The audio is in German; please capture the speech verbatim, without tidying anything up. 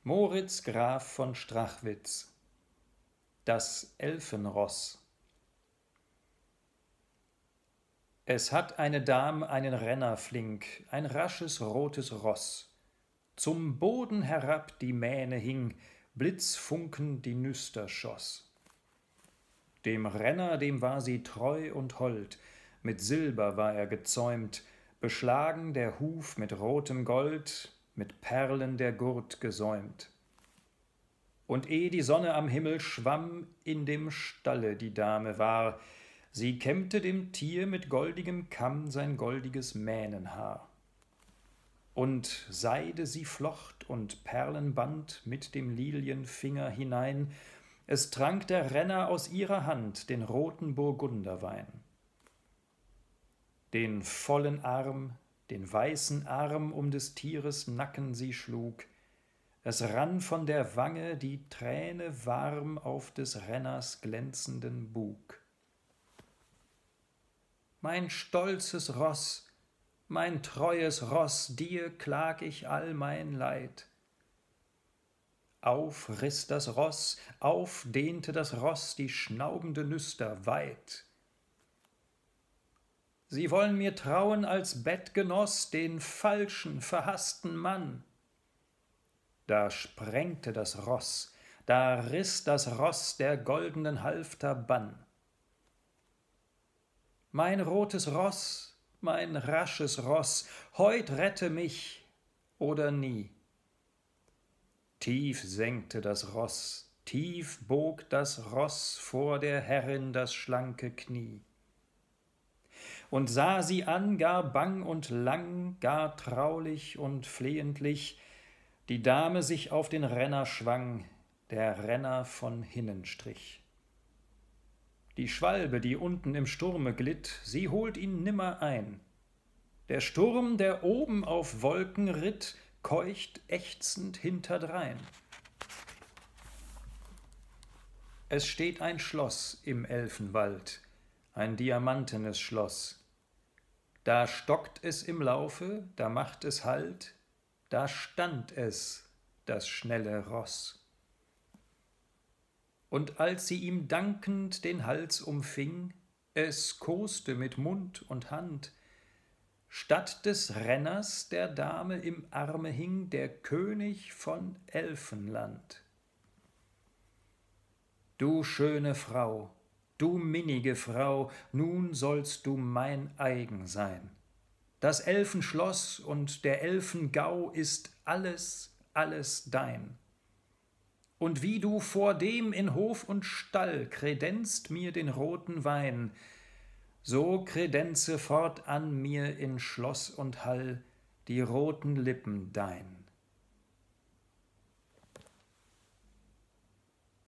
Moritz Graf von Strachwitz. Das Elfenross. Es hat eine Dam einen Renner flink, ein rasches rotes Ross. Zum Boden herab die Mähne hing, Blitzfunken die Nüster schoss. Dem Renner, dem war sie treu und hold, mit Silber war er gezäumt, beschlagen der Huf mit rotem Gold, mit Perlen der Gurt gesäumt. Und eh die Sonne am Himmel schwamm, in dem Stalle die Dame war, sie kämmte dem Tier mit goldigem Kamm sein goldiges Mähnenhaar. Und Seide sie flocht und Perlenband mit dem Lilienfinger hinein, es trank der Renner aus ihrer Hand den roten Burgunderwein. Den vollen Arm, den weißen Arm um des Tieres Nacken sie schlug, es rann von der Wange die Träne warm auf des Renners glänzenden Bug. Mein stolzes Ross, mein treues Ross, dir klag ich all mein Leid. Auf riß das Ross, auf dehnte das Ross die schnaubende Nüster weit. Sie wollen mir trauen als Bettgenoss den falschen, verhassten Mann. Da sprengte das Ross, da riß das Ross der goldenen Halfter Bann. Mein rotes Ross, mein rasches Ross, heut rette mich oder nie. Tief senkte das Ross, tief bog das Ross vor der Herrin das schlanke Knie. Und sah sie an, gar bang und lang, gar traulich und flehentlich, die Dame sich auf den Renner schwang, der Renner von hinnen strich. Die Schwalbe, die unten im Sturme glitt, sie holt ihn nimmer ein. Der Sturm, der oben auf Wolken ritt, keucht ächzend hinterdrein. Es steht ein Schloss im Elfenwald, ein diamantenes Schloss. Da stockt es im Laufe, da macht es Halt, da stand es, das schnelle Ross. Und als sie ihm dankend den Hals umfing, es koste mit Mund und Hand, statt des Renners der Dame im Arme hing der König von Elfenland. Du schöne Frau, du minnige Frau, nun sollst du mein eigen sein. Das Elfenschloss und der Elfengau ist alles, alles dein. Und wie du vor dem in Hof und Stall kredenzt mir den roten Wein, so kredenze fortan mir in Schloss und Hall die roten Lippen dein.